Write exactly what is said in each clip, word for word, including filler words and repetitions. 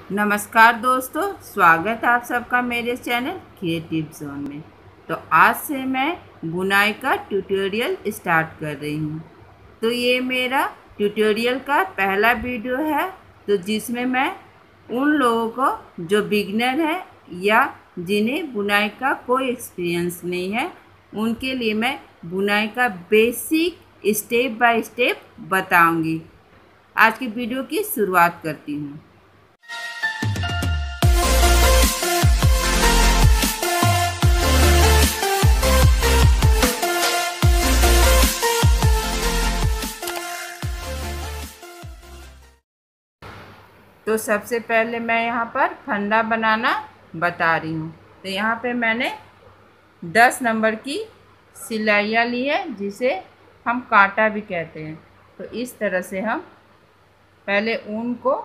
नमस्कार दोस्तों, स्वागत है आप सबका मेरे चैनल क्रिएटिव जोन में। तो आज से मैं बुनाई का ट्यूटोरियल स्टार्ट कर रही हूँ। तो ये मेरा ट्यूटोरियल का पहला वीडियो है, तो जिसमें मैं उन लोगों को जो बिगनर है या जिन्हें बुनाई का कोई एक्सपीरियंस नहीं है, उनके लिए मैं बुनाई का बेसिक स्टेप बाय स्टेप बताऊंगी। आज की वीडियो की शुरुआत करती हूँ। तो सबसे पहले मैं यहाँ पर फंदा बनाना बता रही हूँ। तो यहाँ पे मैंने दस नंबर की सिलाइयाँ ली है, जिसे हम कांटा भी कहते हैं। तो इस तरह से हम पहले ऊन को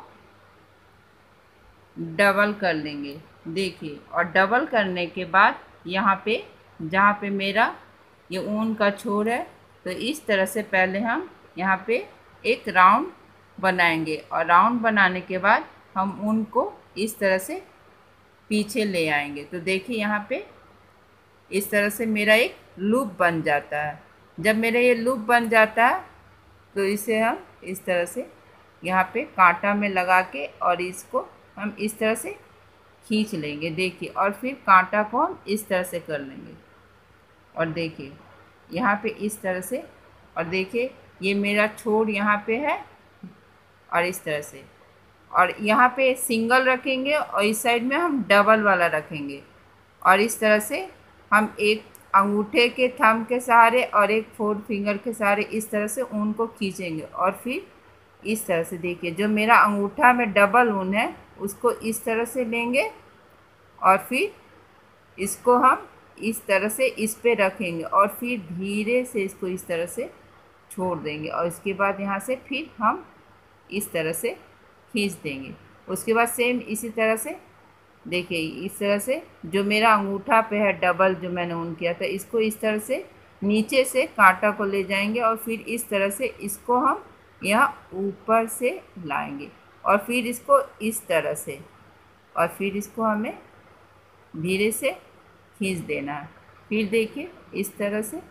डबल कर लेंगे, देखिए। और डबल करने के बाद यहाँ पे जहाँ पे मेरा ये ऊन का छोर है, तो इस तरह से पहले हम यहाँ पे एक राउंड बनाएंगे। और राउंड बनाने के बाद हम ऊन को इस तरह से पीछे ले आएंगे। तो देखिए यहाँ पे इस तरह से मेरा एक लूप बन जाता है। जब मेरा ये लूप बन जाता है तो इसे हम इस तरह से यहाँ पे कांटा में लगा के और इसको हम इस तरह से खींच लेंगे, देखिए। और फिर कांटा को हम इस तरह से कर लेंगे और देखिए यहाँ पे इस तरह से। और देखिए ये मेरा छोर यहाँ पे है और इस तरह से। और यहाँ पे सिंगल रखेंगे और इस साइड में हम डबल वाला रखेंगे। और इस तरह से हम एक अंगूठे के थंब के सहारे और एक फोर फिंगर के सहारे इस तरह से ऊन को खींचेंगे। और फिर इस तरह से देखिए जो मेरा अंगूठा में डबल ऊन है उसको इस तरह से लेंगे और फिर इसको हम इस तरह से इस पे रखेंगे और फिर धीरे से इसको इस तरह से छोड़ देंगे। और इसके बाद यहाँ से फिर हम इस तरह से खींच देंगे। उसके बाद सेम इसी तरह से देखिए इस तरह से जो मेरा अंगूठा पे है डबल जो मैंने ऊन किया था, इसको इस तरह से नीचे से कांटा को ले जाएंगे और फिर इस तरह से इसको हम यहाँ ऊपर से लाएंगे और फिर इसको इस तरह से और फिर इसको हमें धीरे से खींच देना है। फिर देखिए इस तरह से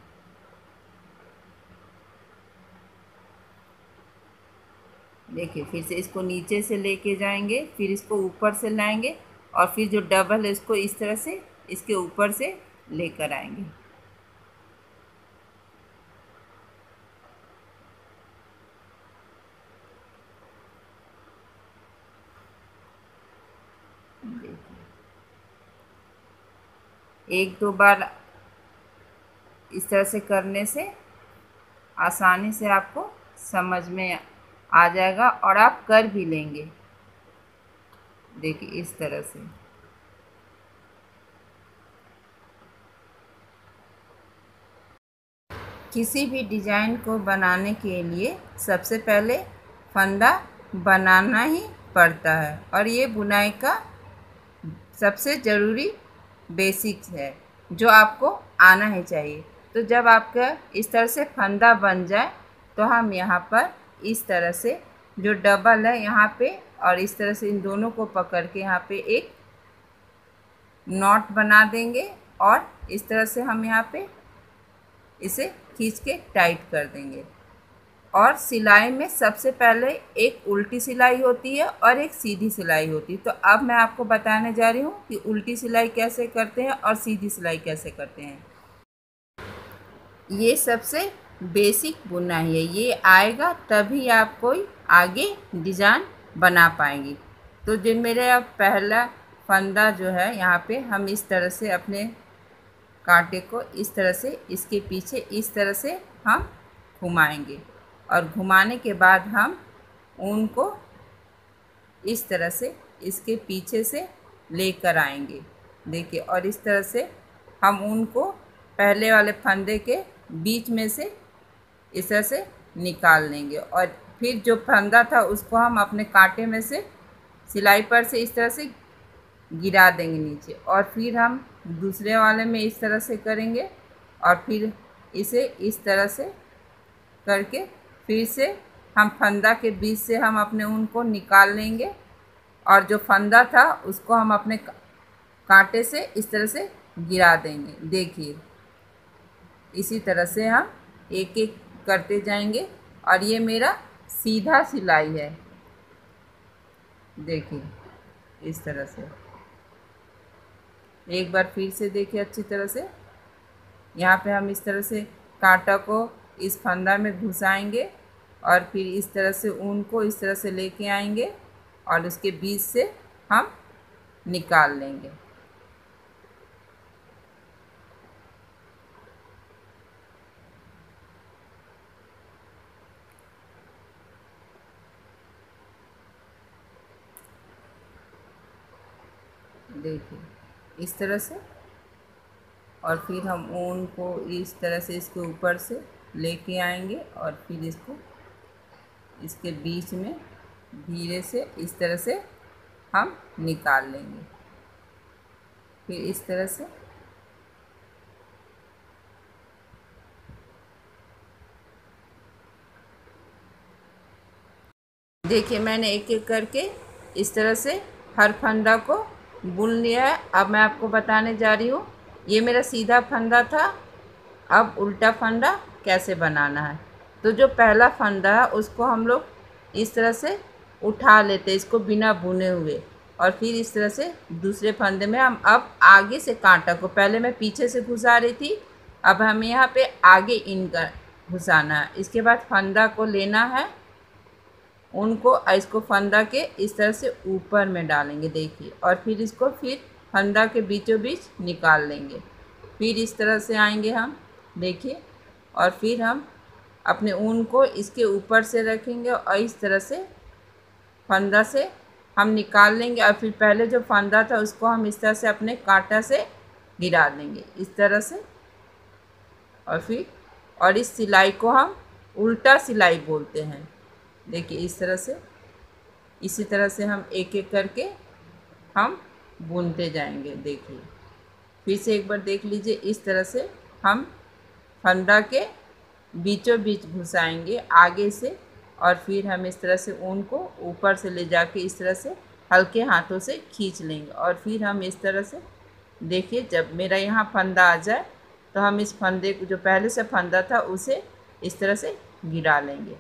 देखिए फिर से इसको नीचे से लेके जाएंगे, फिर इसको ऊपर से लाएंगे और फिर जो डबल है इसको इस तरह से इसके ऊपर से लेकर आएंगे। एक दो बार इस तरह से करने से आसानी से आपको समझ में आ जाएगा और आप कर भी लेंगे। देखिए इस तरह से। किसी भी डिज़ाइन को बनाने के लिए सबसे पहले फंदा बनाना ही पड़ता है और ये बुनाई का सबसे ज़रूरी बेसिक्स है जो आपको आना ही चाहिए। तो जब आपका इस तरह से फंदा बन जाए तो हम यहाँ पर इस तरह से जो डबल है यहाँ पे और इस तरह से इन दोनों को पकड़ के यहाँ पे एक नॉट बना देंगे और इस तरह से हम यहाँ पे इसे खींच के टाइट कर देंगे। और सिलाई में सबसे पहले एक उल्टी सिलाई होती है और एक सीधी सिलाई होती है। तो अब मैं आपको बताने जा रही हूँ कि उल्टी सिलाई कैसे करते हैं और सीधी सिलाई कैसे करते हैं। ये सबसे बेसिक बुनाई है, ये आएगा तभी आप कोई आगे डिज़ाइन बना पाएंगे। तो जो मेरे अब पहला फंदा जो है यहाँ पे हम इस तरह से अपने कांटे को इस तरह से इसके पीछे इस तरह से हम घुमाएंगे और घुमाने के बाद हम ऊन को इस तरह से इसके पीछे से लेकर आएंगे, देखिए। और इस तरह से हम ऊन को पहले वाले फंदे के बीच में से इस तरह से निकाल लेंगे और फिर जो फंदा था उसको हम अपने कांटे में से सिलाई पर से इस तरह से गिरा देंगे नीचे। और फिर हम दूसरे वाले में इस तरह से करेंगे और फिर इसे इस तरह से करके फिर से हम फंदा के बीच से हम अपने ऊन को निकाल लेंगे और जो फंदा था उसको हम अपने कांटे से इस तरह से गिरा देंगे। देखिए इसी तरह से हम एक एक करते जाएंगे और ये मेरा सीधा सिलाई है। देखिए इस तरह से एक बार फिर से देखिए अच्छी तरह से। यहाँ पे हम इस तरह से कांटा को इस फंदा में घुसाएंगे और फिर इस तरह से ऊन को इस तरह से लेके आएंगे और उसके बीच से हम निकाल लेंगे। देखिए इस तरह से, और फिर हम ऊन को इस तरह से इसके ऊपर से लेके आएंगे और फिर इसको इसके बीच में धीरे से इस तरह से हम निकाल लेंगे। फिर इस तरह से देखिए मैंने एक एक करके इस तरह से हर फंदा को बुन लिया है। अब मैं आपको बताने जा रही हूँ, ये मेरा सीधा फंदा था, अब उल्टा फंदा कैसे बनाना है। तो जो पहला फंदा है उसको हम लोग इस तरह से उठा लेते हैं, इसको बिना बुने हुए, और फिर इस तरह से दूसरे फंदे में हम अब आगे से कांटा को, पहले मैं पीछे से घुसा रही थी, अब हमें यहाँ पे आगे इनका घुसाना है। इसके बाद फंदा को लेना है, उनको इसको फंदा के इस तरह से ऊपर में डालेंगे। देखिए, और फिर इसको फिर फंदा के बीचों बीच निकाल लेंगे। फिर इस तरह से आएंगे हम, देखिए, और फिर हम अपने ऊन को इसके ऊपर से रखेंगे और इस तरह से फंदा से हम निकाल लेंगे। और फिर पहले जो फंदा था उसको हम इस तरह से अपने कांटा से गिरा देंगे इस तरह से। और फिर और इस सिलाई को हम उल्टा सिलाई बोलते हैं। देखिए इस तरह से, इसी तरह से हम एक एक करके हम बुनते जाएंगे। देखिए फिर से एक बार देख लीजिए, इस तरह से हम फंदा के बीचों बीच घुसाएंगे आगे से, और फिर हम इस तरह से ऊन को ऊपर से ले जाके इस तरह से हल्के हाथों से खींच लेंगे। और फिर हम इस तरह से, देखिए, जब मेरा यहाँ फंदा आ जाए तो हम इस फंदे को, जो पहले से फंदा था, उसे इस तरह से गिरा लेंगे।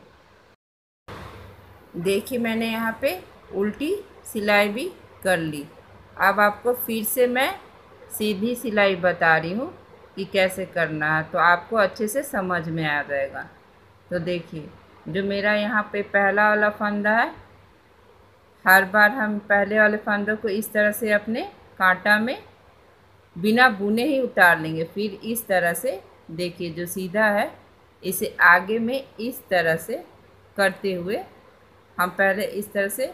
देखिए मैंने यहाँ पे उल्टी सिलाई भी कर ली। अब आपको फिर से मैं सीधी सिलाई बता रही हूँ कि कैसे करना है, तो आपको अच्छे से समझ में आ जाएगा। तो देखिए, जो मेरा यहाँ पे पहला वाला फंदा है, हर बार हम पहले वाले फंदे को इस तरह से अपने कांटा में बिना बुने ही उतार लेंगे। फिर इस तरह से, देखिए, जो सीधा है इसे आगे में इस तरह से करते हुए हम पहले इस तरह से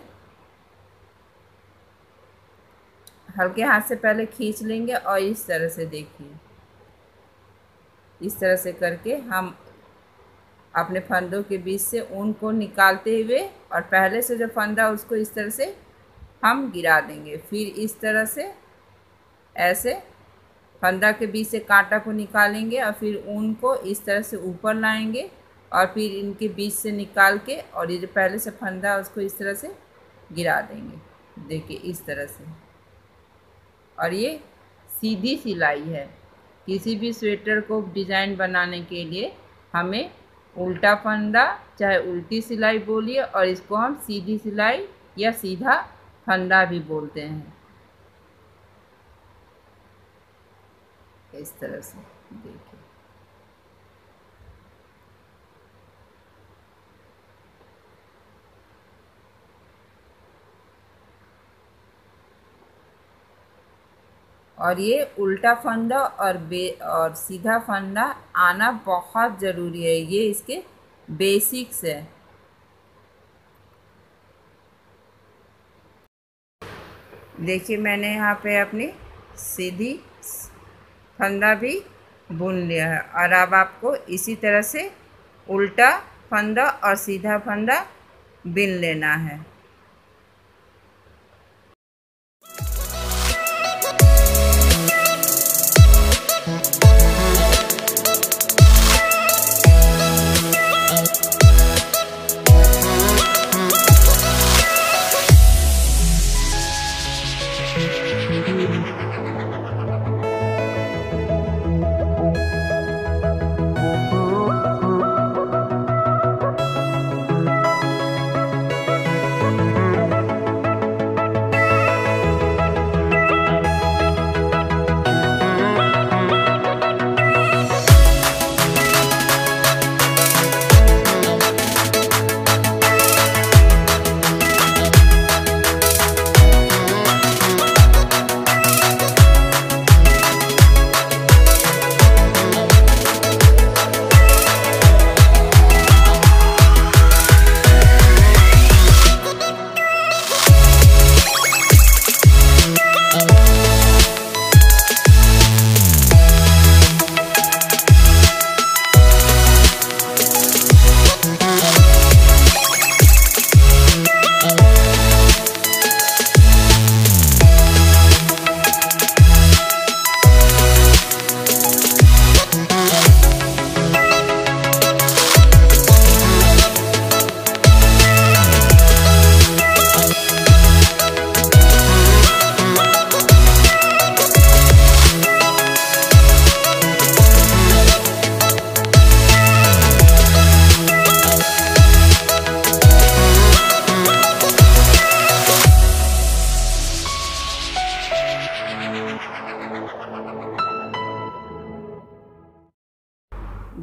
हल्के हाथ से पहले खींच लेंगे और इस तरह से, देखिए, इस तरह से करके हम अपने फंदों के बीच से ऊन को निकालते हुए और पहले से जो फंदा उसको इस तरह से हम गिरा देंगे। फिर इस तरह से ऐसे फंदा के बीच से कांटा को निकालेंगे और फिर ऊन को इस तरह से ऊपर लाएंगे और फिर इनके बीच से निकाल के, और ये जो पहले से फंदा है उसको इस तरह से गिरा देंगे। देखिए इस तरह से। और ये सीधी सिलाई है। किसी भी स्वेटर को डिज़ाइन बनाने के लिए हमें उल्टा फंदा, चाहे उल्टी सिलाई बोलिए, और इसको हम सीधी सिलाई या सीधा फंदा भी बोलते हैं। इस तरह से देखिए। और ये उल्टा फंदा और बे और सीधा फंदा आना बहुत ज़रूरी है, ये इसके बेसिक्स है। देखिए मैंने यहाँ पे अपनी सीधी फंदा भी बुन लिया है, और अब आपको इसी तरह से उल्टा फंदा और सीधा फंदा बिन लेना है।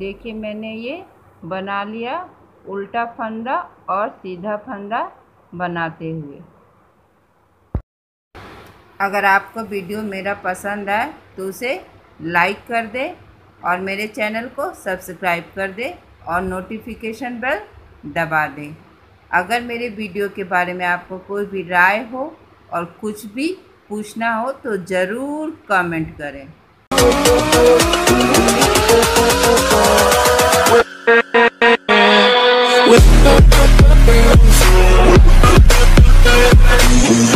देखिए मैंने ये बना लिया उल्टा फंदा और सीधा फंदा बनाते हुए। अगर आपको वीडियो मेरा पसंद आए तो उसे लाइक कर दे और मेरे चैनल को सब्सक्राइब कर दे और नोटिफिकेशन बेल दबा दें। अगर मेरे वीडियो के बारे में आपको कोई भी राय हो और कुछ भी पूछना हो तो ज़रूर कमेंट करें। With